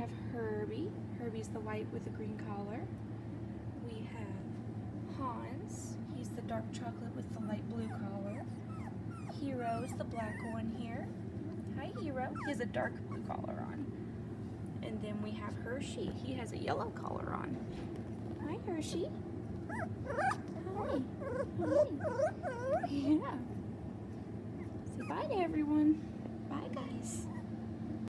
have Herbie. Herbie's the white with the green collar. We have Hans. He's the dark chocolate with the light blue collar. Hero's the black one here. Hi, Hero. He has a dark blue collar on. And then we have Hershey. He has a yellow collar on. Hi, Hershey. Hi. Hi. Yeah. Say bye to everyone. Bye, guys.